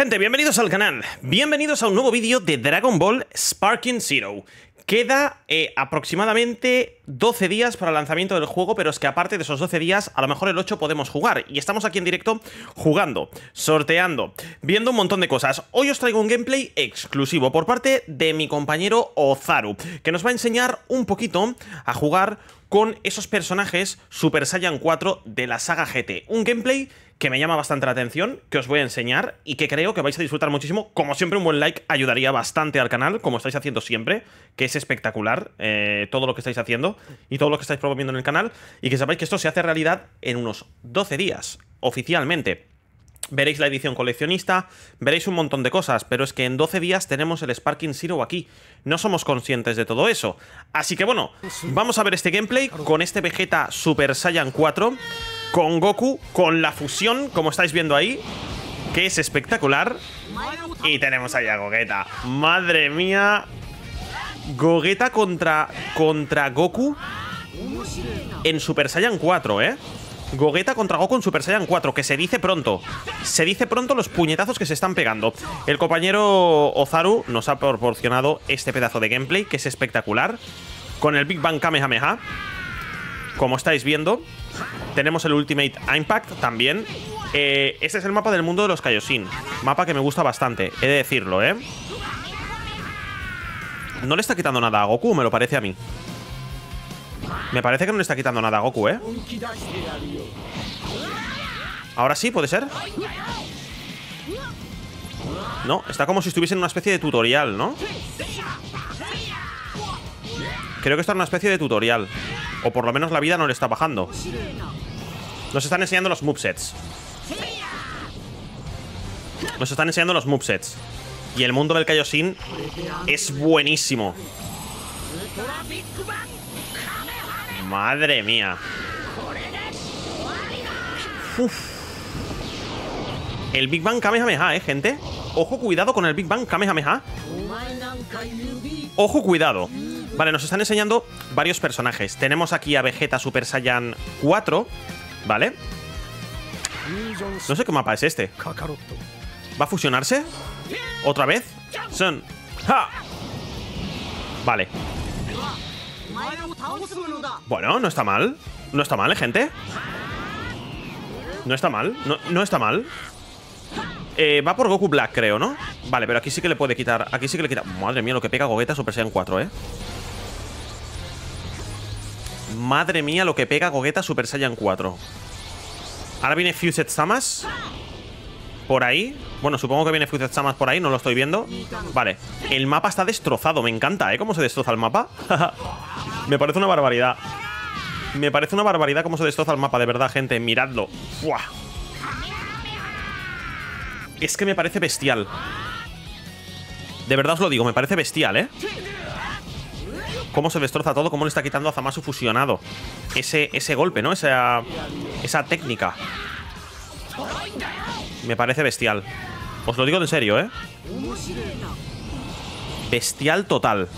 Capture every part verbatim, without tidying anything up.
Gente, bienvenidos al canal, bienvenidos a un nuevo vídeo de Dragon Ball Sparking Zero. Queda eh, aproximadamente doce días para el lanzamiento del juego, pero es que aparte de esos doce días, a lo mejor el ocho podemos jugar. Y estamos aquí en directo jugando, sorteando, viendo un montón de cosas. Hoy os traigo un gameplay exclusivo por parte de mi compañero Ozaru, que nos va a enseñar un poquito a jugar con esos personajes Super Saiyan cuatro de la saga G T. Un gameplay que me llama bastante la atención, que os voy a enseñar y que creo que vais a disfrutar muchísimo. Como siempre, un buen like ayudaría bastante al canal, como estáis haciendo siempre, que es espectacular eh, todo lo que estáis haciendo y todo lo que estáis promoviendo en el canal, y que sepáis que esto se hace realidad en unos doce días, oficialmente. Veréis la edición coleccionista, veréis un montón de cosas, pero es que en doce días tenemos el Sparking Zero aquí. No somos conscientes de todo eso. Así que bueno, vamos a ver este gameplay con este Vegeta Super Saiyan cuatro, con Goku, con la fusión, como estáis viendo ahí, que es espectacular. Y tenemos ahí a Gogeta. Madre mía. Gogeta contra, contra Goku en Super Saiyan cuatro, ¿eh? Gogeta contra Goku en Super Saiyan cuatro, que se dice pronto. Se dice pronto los puñetazos que se están pegando. El compañero Ozaru nos ha proporcionado este pedazo de gameplay, que es espectacular, con el Big Bang Kamehameha, como estáis viendo. Tenemos el Ultimate Impact también. eh, Este es el mapa del mundo de los Kaioshin. Mapa que me gusta bastante, he de decirlo, ¿eh? No le está quitando nada a Goku, me lo parece a mí. Me parece que no le está quitando nada a Goku, ¿eh? Ahora sí, ¿puede ser? No, está como si estuviese en una especie de tutorial, ¿no? Creo que está en una especie de tutorial. O por lo menos la vida no le está bajando. Nos están enseñando los movesets. Nos están enseñando los movesets. Y el mundo del Kaioshin es buenísimo. Madre mía. Uf. El Big Bang Kamehameha, eh, gente. Ojo, cuidado con el Big Bang Kamehameha. Ojo, cuidado. Vale, nos están enseñando varios personajes. Tenemos aquí a Vegeta Super Saiyan cuatro, ¿vale? No sé qué mapa es este. ¿Va a fusionarse? ¿Otra vez? Son. ¡Ja! Vale. Bueno, no está mal. No está mal, ¿eh, gente? No está mal. No, no está mal. Eh, va por Goku Black, creo, ¿no? Vale, pero aquí sí que le puede quitar. Aquí sí que le quita. Madre mía, lo que pega Gogeta Super Saiyan cuatro, ¿eh? Madre mía, lo que pega Gogeta Super Saiyan cuatro. Ahora viene Fused Samas por ahí. Bueno, supongo que viene Fused Samas por ahí, no lo estoy viendo. Vale, el mapa está destrozado. Me encanta, ¿eh? Cómo se destroza el mapa. Me parece una barbaridad. Me parece una barbaridad cómo se destroza el mapa, de verdad, gente. Miradlo. ¡Buah! Es que me parece bestial. De verdad os lo digo, me parece bestial, ¿eh? Cómo se destroza todo, cómo le está quitando a Zamasu fusionado. Ese, ese golpe, ¿no? Esa, esa técnica. Me parece bestial. Os lo digo en serio, ¿eh? Bestial total.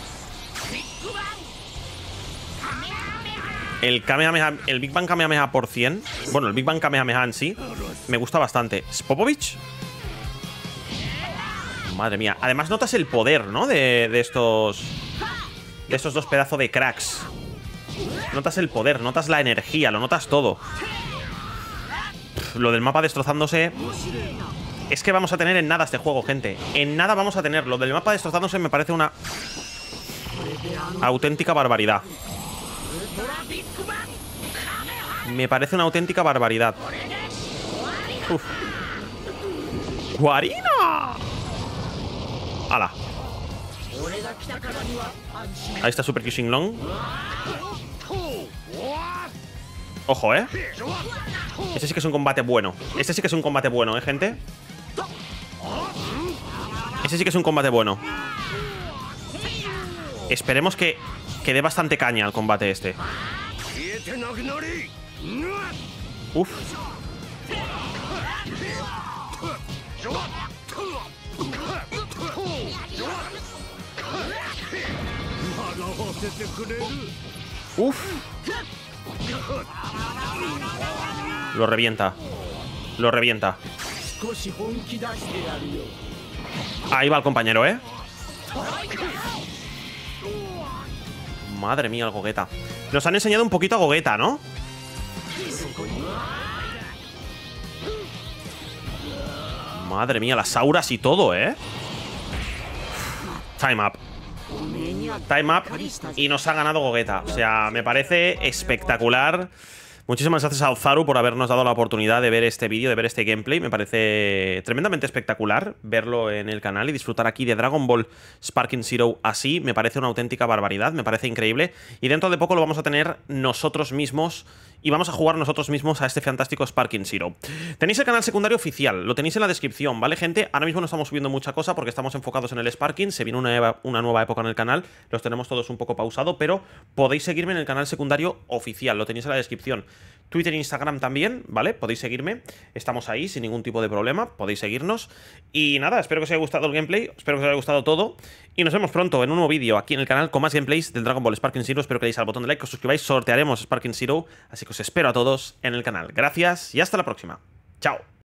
El Kamehameha, el Big Bang Kamehameha por cien. Bueno, el Big Bang Kamehameha en sí me gusta bastante. ¿Es Popovich? Madre mía. Además notas el poder, ¿no? De, de estos... De estos dos pedazos de cracks. Notas el poder, notas la energía, lo notas todo. Pff, lo del mapa destrozándose... Es que vamos a tener en nada este juego, gente. En nada vamos a tener. Lo del mapa destrozándose me parece una... auténtica barbaridad. Me parece una auténtica barbaridad. Uf. ¡Guarina! ¡Hala! Ahí está Super Kyushin-Long. Ojo, ¿eh? Este sí que es un combate bueno. Este sí que es un combate bueno, ¿eh, gente? Este sí que es un combate bueno. Esperemos que, que dé bastante caña al combate este. Uf. Uf. Lo revienta. Lo revienta. Ahí va el compañero, ¿eh? Madre mía, el Gogeta. Nos han enseñado un poquito a Gogeta, ¿no? Madre mía, las auras y todo, ¿eh? Time up. Time up. Y nos ha ganado Gogeta. O sea, me parece espectacular. Muchísimas gracias a Ozaru por habernos dado la oportunidad de ver este vídeo, de ver este gameplay. Me parece tremendamente espectacular verlo en el canal y disfrutar aquí de Dragon Ball Sparking Zero así. Me parece una auténtica barbaridad, me parece increíble. Y dentro de poco lo vamos a tener nosotros mismos y vamos a jugar nosotros mismos a este fantástico Sparking Zero. Tenéis el canal secundario oficial, lo tenéis en la descripción, ¿vale, gente? Ahora mismo no estamos subiendo mucha cosa porque estamos enfocados en el Sparking. Se viene una, una nueva época en el canal, los tenemos todos un poco pausado, pero podéis seguirme en el canal secundario oficial, lo tenéis en la descripción. Twitter e Instagram también, ¿vale? Podéis seguirme, estamos ahí sin ningún tipo de problema, podéis seguirnos. Y nada, espero que os haya gustado el gameplay, espero que os haya gustado todo. Y nos vemos pronto en un nuevo vídeo aquí en el canal con más gameplays del Dragon Ball Sparking Zero. Espero que le deis al botón de like, que os suscribáis, sortearemos Sparking Zero. Así que os espero a todos en el canal. Gracias y hasta la próxima. Chao.